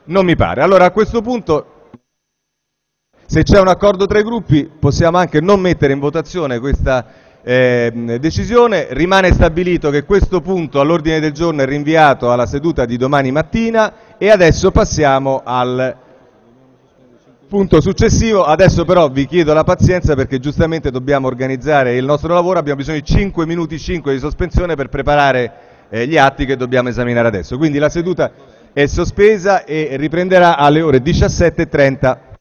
Non mi pare. Allora a questo punto, se c'è un accordo tra i gruppi, possiamo anche non mettere in votazione questa decisione. Rimane stabilito che questo punto all'ordine del giorno è rinviato alla seduta di domani mattina e adesso passiamo al punto successivo. Adesso però vi chiedo la pazienza perché giustamente dobbiamo organizzare il nostro lavoro, abbiamo bisogno di 5 minuti di sospensione per preparare gli atti che dobbiamo esaminare adesso. Quindi la seduta è sospesa e riprenderà alle ore 17:30.